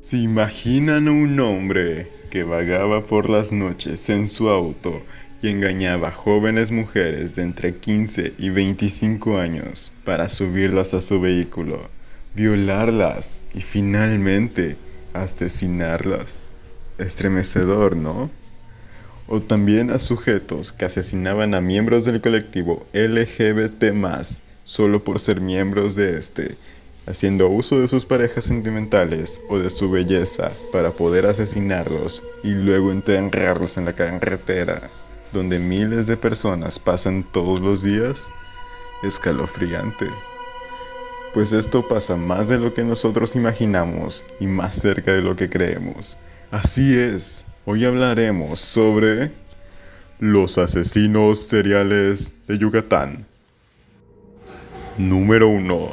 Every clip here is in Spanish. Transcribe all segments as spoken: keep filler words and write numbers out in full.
¿Se imaginan a un hombre que vagaba por las noches en su auto y engañaba a jóvenes mujeres de entre quince y veinticinco años para subirlas a su vehículo, violarlas y finalmente asesinarlas? Estremecedor, ¿no? O también a sujetos que asesinaban a miembros del colectivo L G B T más, solo por ser miembros de este, haciendo uso de sus parejas sentimentales o de su belleza para poder asesinarlos y luego enterrarlos en la carretera, donde miles de personas pasan todos los días. Escalofriante. Pues esto pasa más de lo que nosotros imaginamos y más cerca de lo que creemos. Así es, hoy hablaremos sobre los asesinos seriales de Yucatán. Número uno.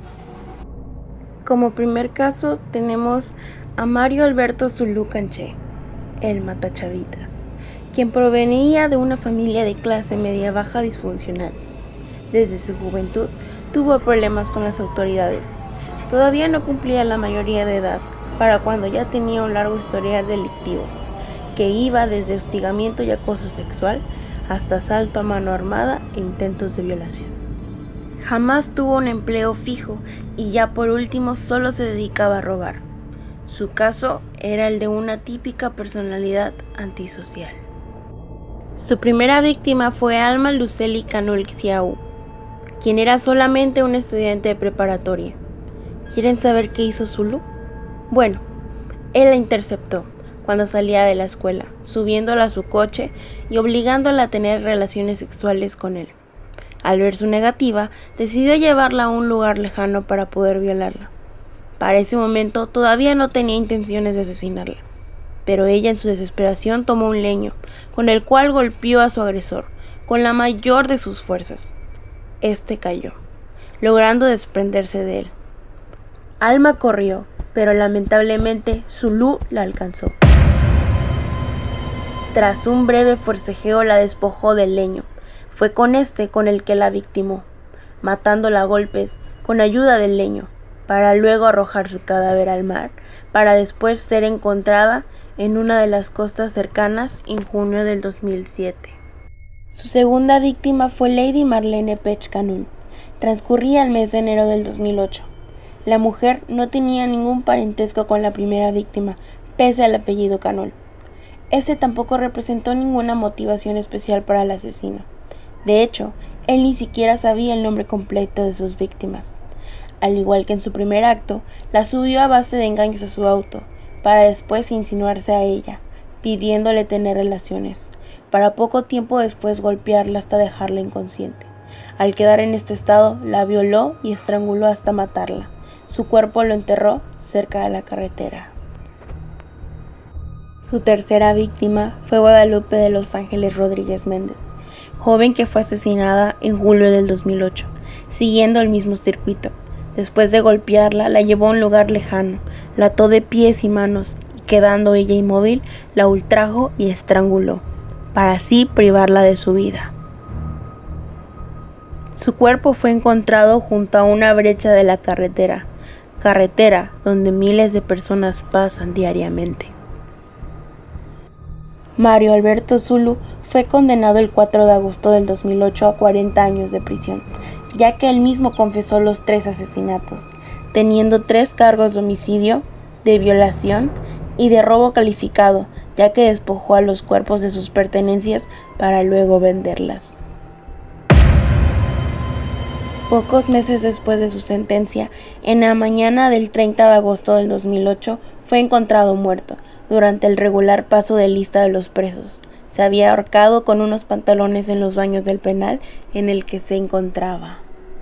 Como primer caso tenemos a Mario Alberto Zulú Canché, el matachavitas, quien provenía de una familia de clase media baja disfuncional. Desde su juventud tuvo problemas con las autoridades. Todavía no cumplía la mayoría de edad para cuando ya tenía un largo historial delictivo, que iba desde hostigamiento y acoso sexual hasta asalto a mano armada e intentos de violación. Jamás tuvo un empleo fijo y ya por último solo se dedicaba a robar. Su caso era el de una típica personalidad antisocial. Su primera víctima fue Alma Lucely Canul Xiao, quien era solamente un estudiante de preparatoria. ¿Quieren saber qué hizo Zulú? Bueno, él la interceptó cuando salía de la escuela, subiéndola a su coche y obligándola a tener relaciones sexuales con él. Al ver su negativa, decidió llevarla a un lugar lejano para poder violarla. Para ese momento todavía no tenía intenciones de asesinarla, pero ella en su desesperación tomó un leño, con el cual golpeó a su agresor, con la mayor de sus fuerzas. Este cayó, logrando desprenderse de él. Alma corrió, pero lamentablemente Zulú la alcanzó. Tras un breve forcejeo la despojó del leño. Fue con este con el que la victimó, matándola a golpes con ayuda del leño, para luego arrojar su cadáver al mar, para después ser encontrada en una de las costas cercanas en junio del dos mil siete. Su segunda víctima fue Lady Marlene Pech Canun. Transcurría el mes de enero del dos mil ocho. La mujer no tenía ningún parentesco con la primera víctima, pese al apellido Canul. Este tampoco representó ninguna motivación especial para el asesino. De hecho, él ni siquiera sabía el nombre completo de sus víctimas. Al igual que en su primer acto, la subió a base de engaños a su auto, para después insinuarse a ella, pidiéndole tener relaciones, para poco tiempo después golpearla hasta dejarla inconsciente. Al quedar en este estado, la violó y estranguló hasta matarla. Su cuerpo lo enterró cerca de la carretera. Su tercera víctima fue Guadalupe de Los Ángeles Rodríguez Méndez, joven que fue asesinada en julio del dos mil ocho, siguiendo el mismo circuito. Después de golpearla, la llevó a un lugar lejano, la ató de pies y manos y quedando ella inmóvil, la ultrajó y estranguló, para así privarla de su vida. Su cuerpo fue encontrado junto a una brecha de la carretera, carretera donde miles de personas pasan diariamente. Mario Alberto Zulú fue condenado el cuatro de agosto del dos mil ocho a cuarenta años de prisión, ya que él mismo confesó los tres asesinatos, teniendo tres cargos de homicidio, de violación y de robo calificado, ya que despojó a los cuerpos de sus pertenencias para luego venderlas. Pocos meses después de su sentencia, en la mañana del treinta de agosto del dos mil ocho, fue encontrado muerto durante el regular paso de lista de los presos. Se había ahorcado con unos pantalones en los baños del penal en el que se encontraba.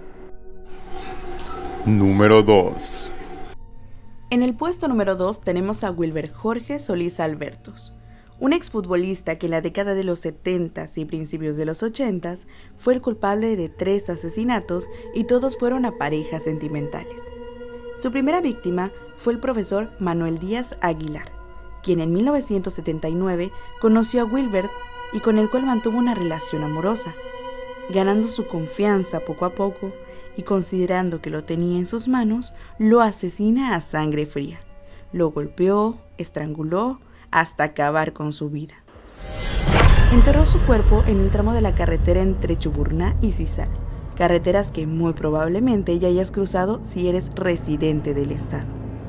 Número dos. En el puesto número dos tenemos a Wilber Jorge Solís Albertos, un exfutbolista que en la década de los setentas y principios de los ochentas fue el culpable de tres asesinatos y todos fueron a parejas sentimentales. Su primera víctima fue el profesor Manuel Díaz Aguilar, quien en mil novecientos setenta y nueve conoció a Wilbert y con el cual mantuvo una relación amorosa. Ganando su confianza poco a poco y considerando que lo tenía en sus manos, lo asesina a sangre fría, lo golpeó, estranguló, hasta acabar con su vida. Enterró su cuerpo en un tramo de la carretera entre Chuburná y Sisal, carreteras que muy probablemente ya hayas cruzado si eres residente del estado.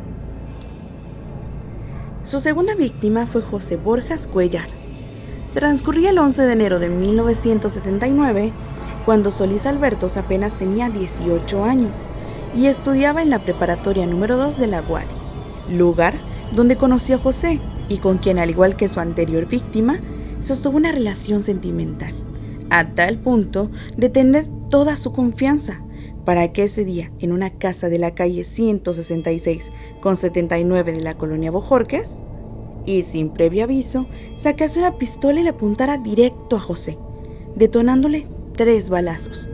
Su segunda víctima fue José Borjas Cuellar. Transcurría el once de enero de mil novecientos setenta y nueve, cuando Solís Albertos apenas tenía dieciocho años y estudiaba en la preparatoria número dos de La Guardia, lugar donde conoció a José y con quien, al igual que su anterior víctima, sostuvo una relación sentimental, a tal punto de tener toda su confianza para que ese día, en una casa de la calle ciento sesenta y seis con setenta y nueve de la colonia Bojorques, y sin previo aviso, sacase una pistola y le apuntara directo a José, detonándole tres balazos,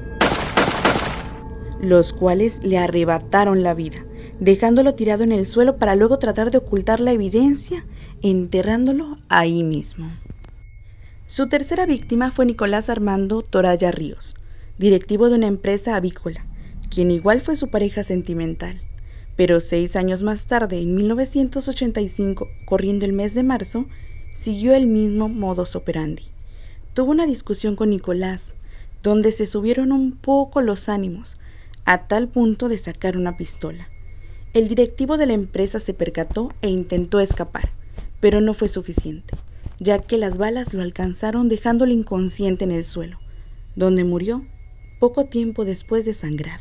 los cuales le arrebataron la vida, dejándolo tirado en el suelo para luego tratar de ocultar la evidencia, enterrándolo ahí mismo. Su tercera víctima fue Nicolás Armando Toraya Ríos, directivo de una empresa avícola, quien igual fue su pareja sentimental, pero seis años más tarde, en mil novecientos ochenta y cinco, corriendo el mes de marzo, siguió el mismo modus operandi. Tuvo una discusión con Nicolás, donde se subieron un poco los ánimos, a tal punto de sacar una pistola. El directivo de la empresa se percató e intentó escapar, pero no fue suficiente, ya que las balas lo alcanzaron dejándolo inconsciente en el suelo, donde murió poco tiempo después de sangrado.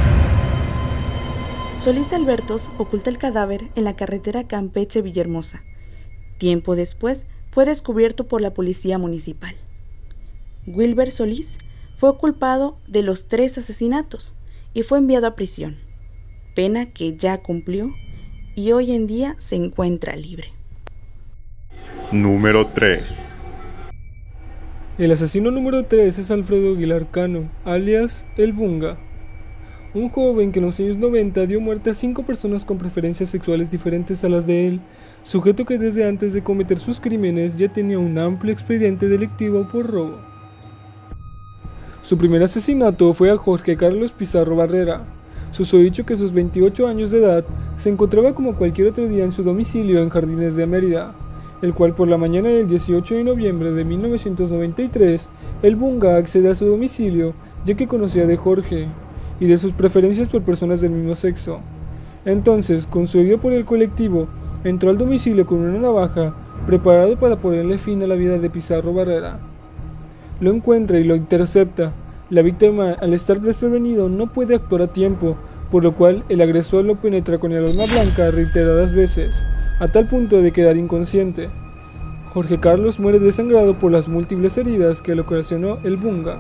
Solís Albertos ocultó el cadáver en la carretera Campeche-Villahermosa. Tiempo después fue descubierto por la policía municipal. Wilber Solís fue culpado de los tres asesinatos y fue enviado a prisión, pena que ya cumplió y hoy en día se encuentra libre. Número tres. El asesino número tres es Alfredo Aguilar Cano, alias El Bunga, un joven que en los años noventa dio muerte a cinco personas con preferencias sexuales diferentes a las de él, sujeto que desde antes de cometer sus crímenes ya tenía un amplio expediente delictivo por robo. Su primer asesinato fue a Jorge Carlos Pizarro Barrera, susodicho que a sus veintiocho años de edad se encontraba como cualquier otro día en su domicilio en Jardines de Mérida, el cual por la mañana del dieciocho de noviembre de mil novecientos noventa y tres, El Bunga accede a su domicilio ya que conocía de Jorge y de sus preferencias por personas del mismo sexo. Entonces, consuelado por el colectivo, entró al domicilio con una navaja, preparado para ponerle fin a la vida de Pizarro Barrera. Lo encuentra y lo intercepta. La víctima, al estar desprevenido, no puede actuar a tiempo, por lo cual el agresor lo penetra con el arma blanca reiteradas veces, a tal punto de quedar inconsciente. Jorge Carlos muere desangrado por las múltiples heridas que le ocasionó El Bunga.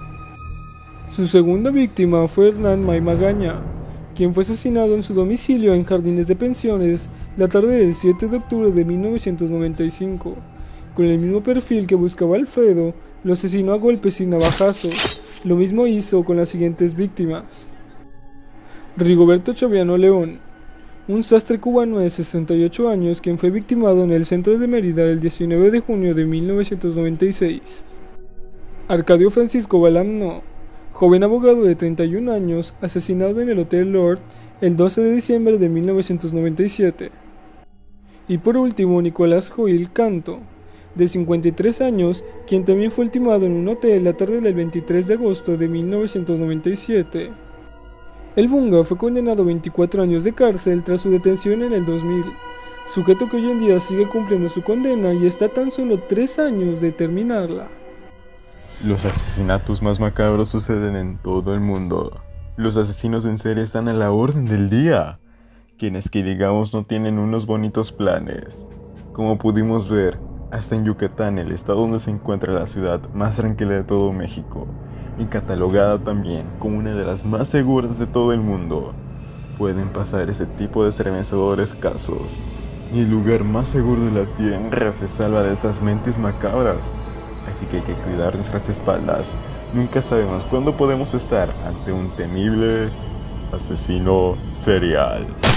Su segunda víctima fue Hernán May Magaña, quien fue asesinado en su domicilio en Jardines de Pensiones la tarde del siete de octubre de mil novecientos noventa y cinco. Con el mismo perfil que buscaba Alfredo, lo asesinó a golpes y navajazos. Lo mismo hizo con las siguientes víctimas. Rigoberto Chaviano León, un sastre cubano de sesenta y ocho años quien fue victimado en el centro de Mérida el diecinueve de junio de mil novecientos noventa y seis. Arcadio Francisco Balamno, joven abogado de treinta y un años, asesinado en el Hotel Lord el doce de diciembre de mil novecientos noventa y siete. Y por último, Nicolás Joil Canto, de cincuenta y tres años, quien también fue ultimado en un hotel la tarde del veintitrés de agosto de mil novecientos noventa y siete. El Bunga fue condenado a veinticuatro años de cárcel tras su detención en el dos mil, sujeto que hoy en día sigue cumpliendo su condena y está a tan solo tres años de terminarla. Los asesinatos más macabros suceden en todo el mundo. Los asesinos en serie están a la orden del día, quienes que digamos no tienen unos bonitos planes. Como pudimos ver, hasta en Yucatán, el estado donde se encuentra la ciudad más tranquila de todo México, y catalogada también como una de las más seguras de todo el mundo, pueden pasar ese tipo de estremecedores casos. Ni el lugar más seguro de la tierra se salva de estas mentes macabras. Así que hay que cuidar nuestras espaldas. Nunca sabemos cuándo podemos estar ante un temible asesino serial.